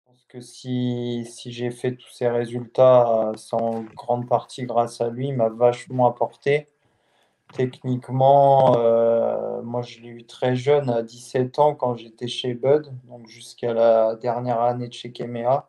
Pense que si j'ai fait tous ces résultats, c'est en grande partie grâce à lui. Il m'a vachement apporté. Techniquement, moi je l'ai eu très jeune, à 17 ans, quand j'étais chez Bud, donc jusqu'à la dernière année de chez Kemea.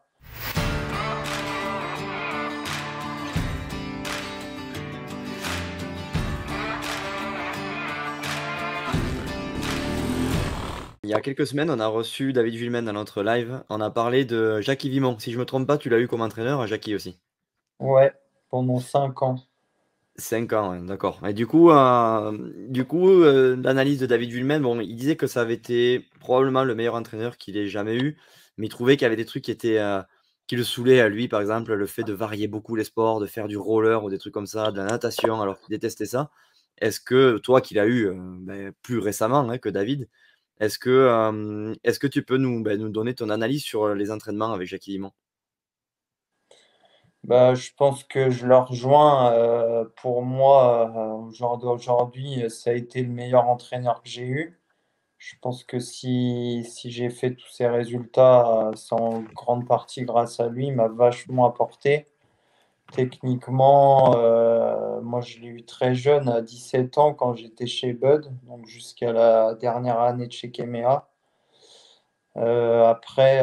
Il y a quelques semaines, on a reçu David Vuillemin dans notre live. On a parlé de Jackie Vimon. Si je me trompe pas, tu l'as eu comme entraîneur, Jackie aussi. Ouais, pendant 5 ans. 5 ans, ouais, d'accord. Et l'analyse de David Vuillemin, bon, il disait que ça avait été probablement le meilleur entraîneur qu'il ait jamais eu, mais il trouvait qu'il y avait des trucs qui le saoulaient à lui, par exemple, le fait de varier beaucoup les sports, de faire du roller ou des trucs comme ça, de la natation, alors qu'il détestait ça. Est-ce que toi, qui l'as eu plus récemment que David, est-ce que tu peux nous donner ton analyse sur les entraînements avec Jackie Vimon? Bah, je pense que je le rejoins. Pour moi, au jour d'aujourd'hui, ça a été le meilleur entraîneur que j'ai eu. Je pense que si j'ai fait tous ces résultats, c'est en grande partie grâce à lui. Il m'a vachement apporté. Techniquement, moi je l'ai eu très jeune, à 17 ans, quand j'étais chez Bud, donc jusqu'à la dernière année de chez Kemea. Après,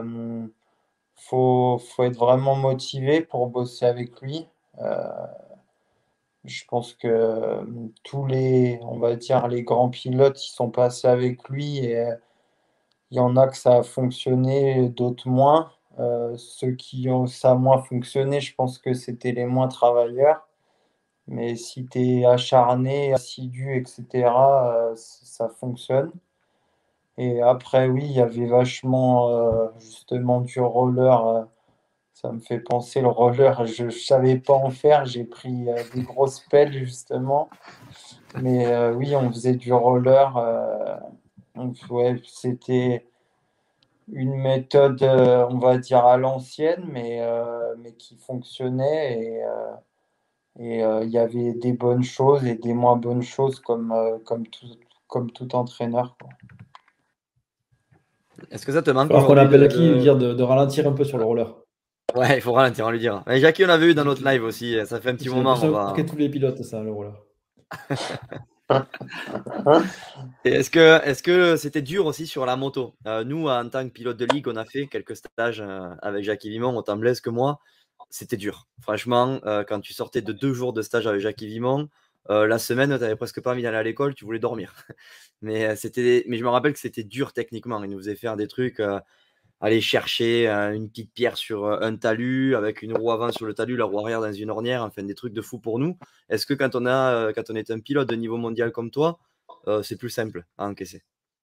faut être vraiment motivé pour bosser avec lui. Euh, je pense que tous les, on va dire, les grands pilotes, ils sont passés avec lui et il y en a que ça a fonctionné, d'autres moins. Ceux qui ont ça a moins fonctionné, je pense que c'était les moins travailleurs. Mais si tu es acharné, assidu, etc., ça fonctionne. Et après, oui, il y avait vachement justement du roller. Ça me fait penser le roller. Je ne savais pas en faire. J'ai pris des grosses pelles justement. Mais oui, on faisait du roller. Donc, ouais, c'était une méthode, on va dire, à l'ancienne, mais qui fonctionnait. Et il y avait des bonnes choses et des moins bonnes choses comme tout entraîneur, quoi. Est-ce que ça te manque Falloir qu'on aujourd'hui appelle qui, lui dire de ralentir un peu sur le roller. Ouais, il faut ralentir, on lui dira. Mais Jackie, on avait eu dans notre live aussi, ça fait un petit J'ai moment, l'impression de marquer tous les pilotes, ça, le roller. Et est-ce que c'était dur aussi sur la moto? Nous, en tant que pilote de ligue, on a fait quelques stages avec Jackie Vimon, autant Blaise que moi. C'était dur. Franchement, quand tu sortais de 2 jours de stage avec Jackie Vimon, la semaine, tu n'avais presque pas envie d'aller à l'école, tu voulais dormir. Mais je me rappelle que c'était dur techniquement. Il nous faisait faire des trucs, aller chercher une petite pierre sur un talus, avec une roue avant sur le talus, la roue arrière dans une ornière, enfin des trucs de fou pour nous. Est-ce que quand on est un pilote de niveau mondial comme toi, c'est plus simple à encaisser?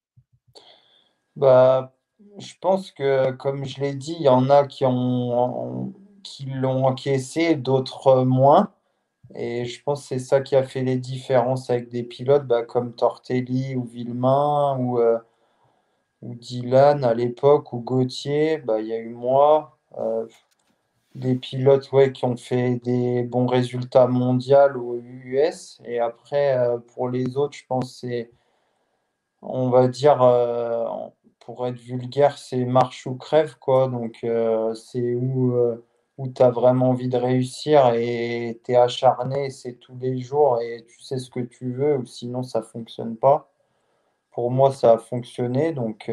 Bah, je pense que, comme je l'ai dit, il y en a qui l'ont encaissé, d'autres moins. Et je pense que c'est ça qui a fait les différences avec des pilotes bah, comme Tortelli ou Villemain ou Dylan à l'époque, ou Gauthier. Bah, il y a eu moi. Des pilotes, ouais, qui ont fait des bons résultats mondiaux ou US. Et après, pour les autres, je pense que c'est, on va dire, pour être vulgaire, c'est marche ou crève, quoi. Donc, c'est où tu as vraiment envie de réussir et tu es acharné, c'est tous les jours et tu sais ce que tu veux, ou sinon ça fonctionne pas. Pour moi, ça a fonctionné, donc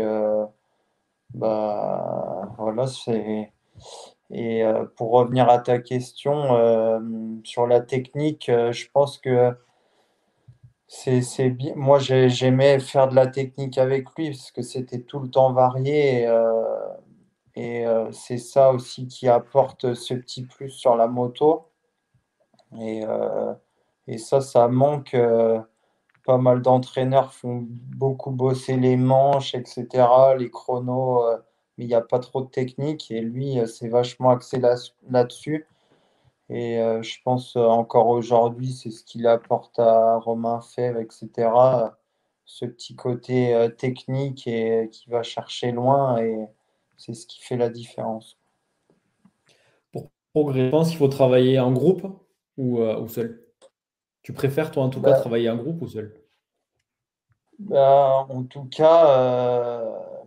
bah voilà, c'est. Et pour revenir à ta question sur la technique, je pense que c'est bien. Moi, j'aimais faire de la technique avec lui parce que c'était tout le temps varié. Et c'est ça aussi qui apporte ce petit plus sur la moto. Et, euh, et ça manque. Pas mal d'entraîneurs font beaucoup bosser les manches, etc., les chronos, mais il n'y a pas trop de technique. Et lui, c'est vachement axé là-dessus. Et je pense encore aujourd'hui, c'est ce qu'il apporte à Romain Fèvre, etc. Ce petit côté technique et qui va chercher loin, et c'est ce qui fait la différence. Pour progresser, je pense qu'il faut travailler en groupe ou seul. Tu préfères, toi, en tout cas, Bah, travailler en groupe ou seul? en tout cas,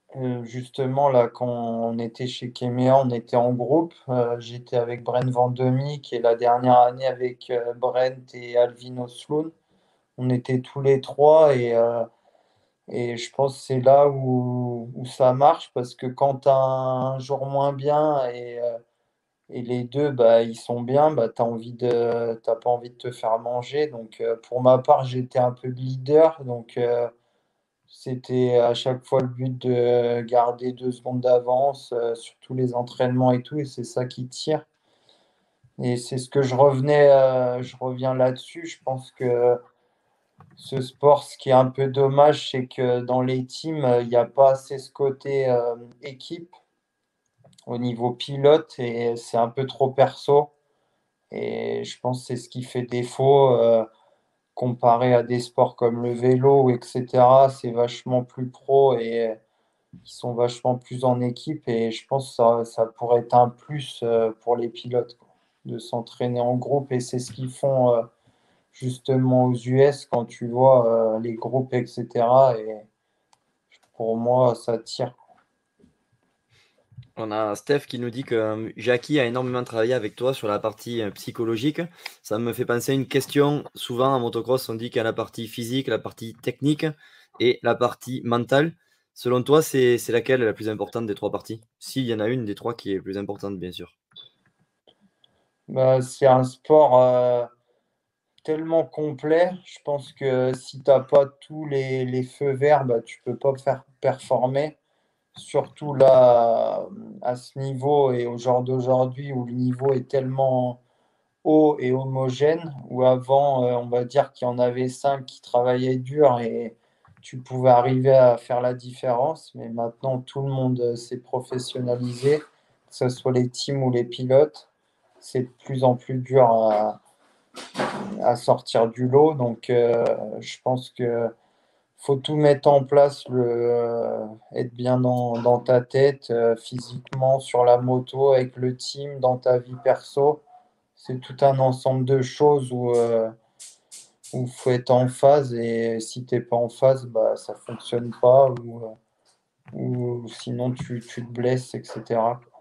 Justement, là, quand on était chez Kemea, on était en groupe. J'étais avec Brent Vendemy, qui est la dernière année avec Brent et Alvin Osloon. On était tous les trois et je pense que c'est là où ça marche parce que quand tu as un jour moins bien et les deux bah, ils sont bien, bah, t'as pas envie de te faire manger. Donc pour ma part, j'étais un peu le leader. Donc c'était à chaque fois le but de garder 2 secondes d'avance sur tous les entraînements et tout, et c'est ça qui tire. Et c'est ce que je reviens là-dessus. Je pense que ce sport, ce qui est un peu dommage, c'est que dans les teams, il n'y a pas assez ce côté équipe au niveau pilote et c'est un peu trop perso. Et je pense que c'est ce qui fait défaut comparé à des sports comme le vélo, etc. C'est vachement plus pro et qui sont vachement plus en équipe et je pense que ça pourrait être un plus pour les pilotes quoi, de s'entraîner en groupe et c'est ce qu'ils font justement aux US quand tu vois les groupes, etc. Et pour moi, ça tire. On a Steph qui nous dit que Jackie a énormément travaillé avec toi sur la partie psychologique. Ça me fait penser à une question. Souvent en motocross, on dit qu'il y a la partie physique, la partie technique et la partie mentale. Selon toi, c'est laquelle la plus importante des trois parties? S'il y en a une des trois qui est plus importante, bien sûr. Bah, c'est un sport tellement complet. Je pense que si tu n'as pas tous les feux verts, bah, tu peux pas faire performer. Surtout là, à ce niveau et au genre d'aujourd'hui où le niveau est tellement haut et homogène, où avant, on va dire qu'il y en avait 5 qui travaillaient dur et tu pouvais arriver à faire la différence. Mais maintenant, tout le monde s'est professionnalisé, que ce soit les teams ou les pilotes. C'est de plus en plus dur à sortir du lot. Donc, je pense que faut tout mettre en place, être bien dans ta tête, physiquement, sur la moto, avec le team, dans ta vie perso. C'est tout un ensemble de choses où faut être en phase et si t'es pas en phase, bah, ça fonctionne pas ou sinon tu te blesses, etc.